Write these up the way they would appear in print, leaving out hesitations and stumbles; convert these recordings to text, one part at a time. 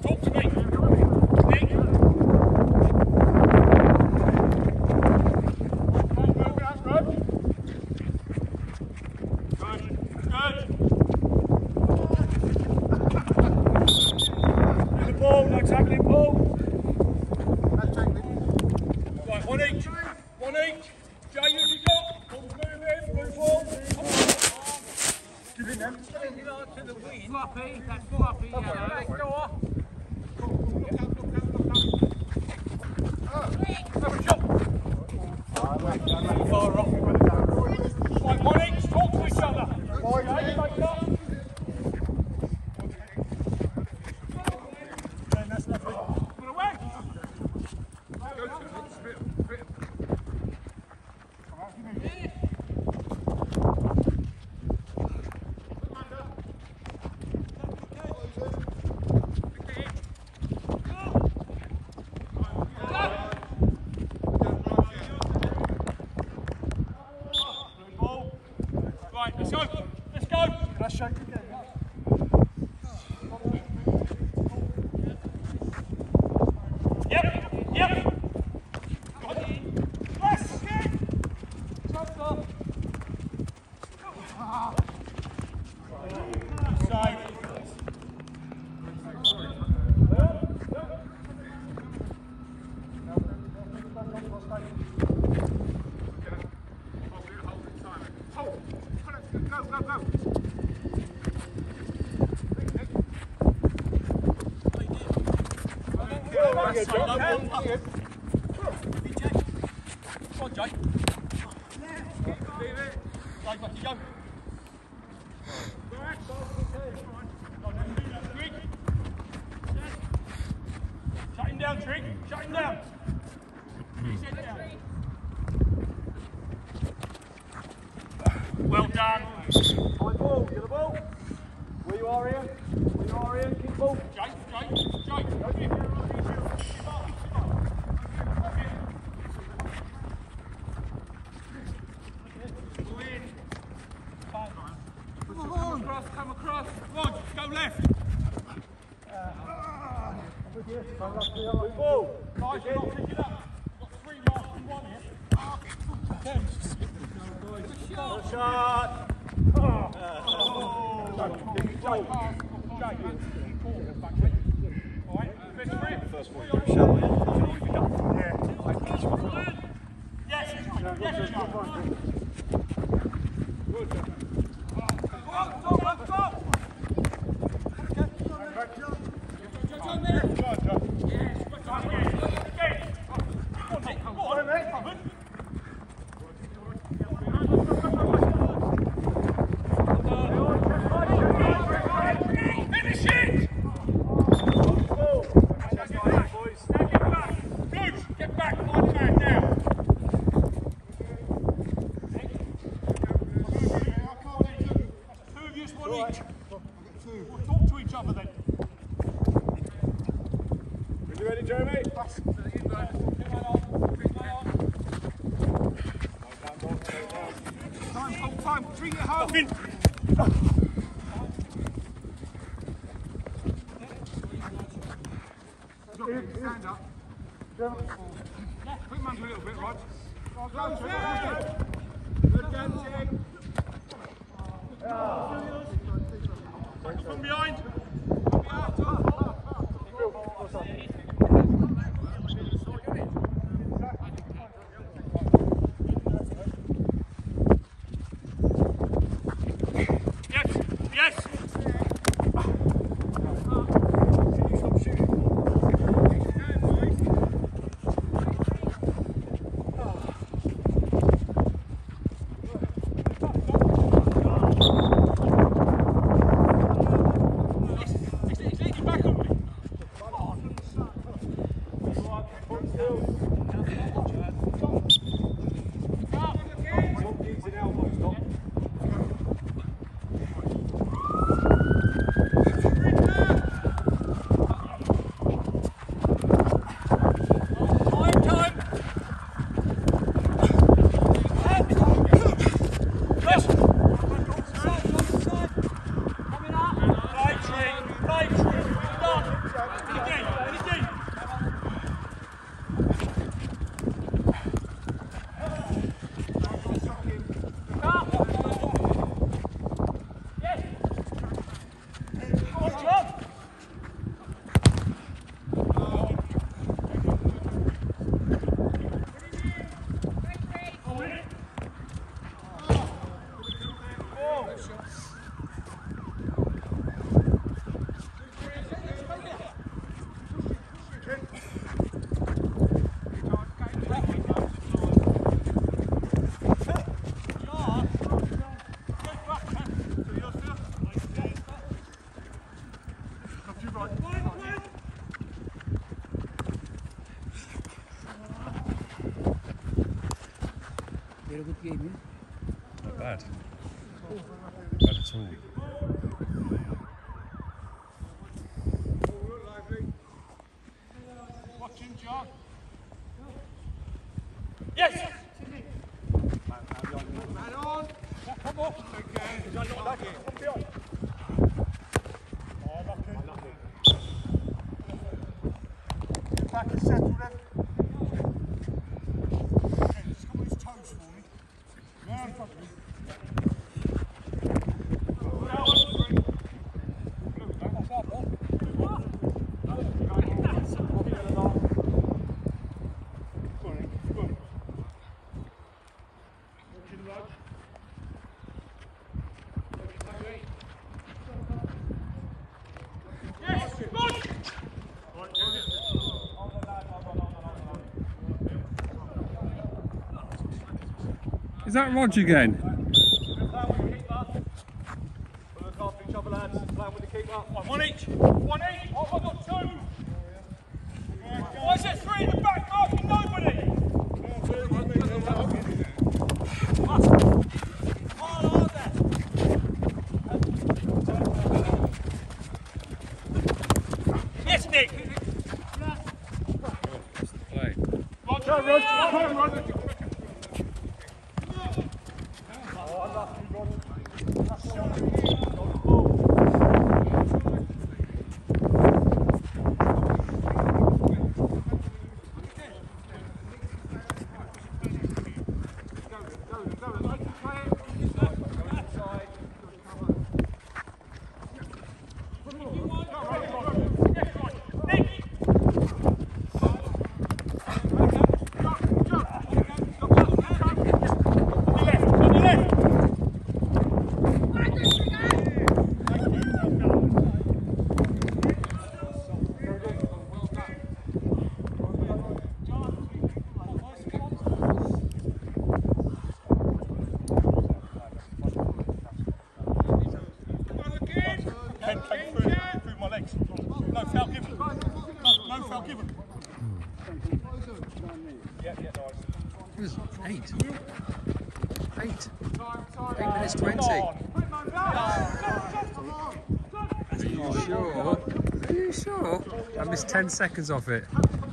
Talk to me. Nick. Floppy, that's floppy, yeah. Let's go off. Far off. Right, 1 each, talk to each other. Right, let's go. Let's go. Can I shake again? Yep. Yes. Top off. Save. Go. Come on, Jake. Leave it. Jake, back you go. Shut him down, Trig. Shut him down. Well done. High ball, get the ball. Where you are, Ian. Kick ball. Jake. Come across. Rog, go left. Good ball. Guys, you're not picking up. Got 3 marks and 1 here. 10. Shot. Alright, best free. First ball, you're shot. Yes, John. Good. We'll talk to each other then. Are you ready, Jeremy? Time, treat it home. Stand up. Put him under a little bit, Rog. Good dancing. From behind. Yes. had a good game, Not bad. Not bad at all. Watch him, John. Yes! Man on. Come on. Okay. Back and settle then. Just come on his toes for me. Now in front of me. Is that Roger again? Look after each other, lads. Plan with the keeper. One each. One each. Oh, I've got two. Why is there three in the back marking nobody? Yes, Nick. Play. Roger. Through my legs. No foul given. No foul given. Yeah, nice. It was 8. 8 minutes 20. Are you sure? Are you sure? I missed 10 seconds off it.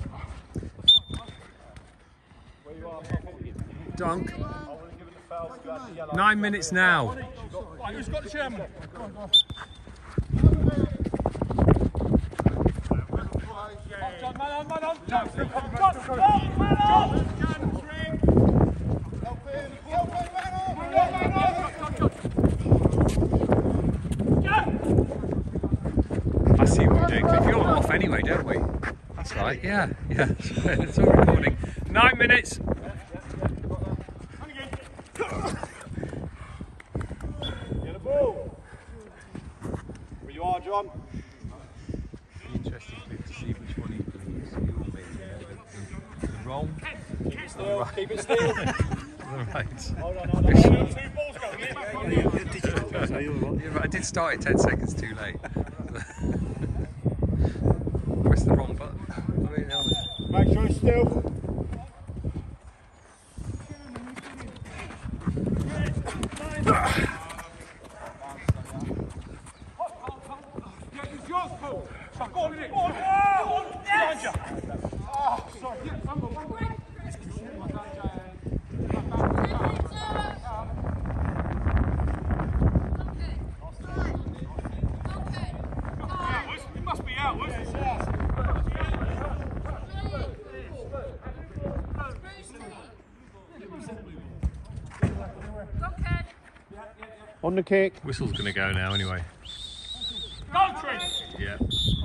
Dunk. 9 minutes now. Right, who's got the chairman? Man on. I see what we're doing. We feel off anyway, don't we? That's right, yeah. It's all recording. 9 minutes. Get the ball. Where you are, John. Interesting to see which one he believes he will be. The roll. Keep it still. Keep it still. Right. Hold on. Two balls going in. Yeah, but I did start it 10 seconds too late. Press the wrong button. Make sure it's still. It's yours, Paul. Go on, Nick. Yes! Oh, sorry. It must be ours. On the kick. Whistle's going to go now anyway. Go, Trent. Yeah.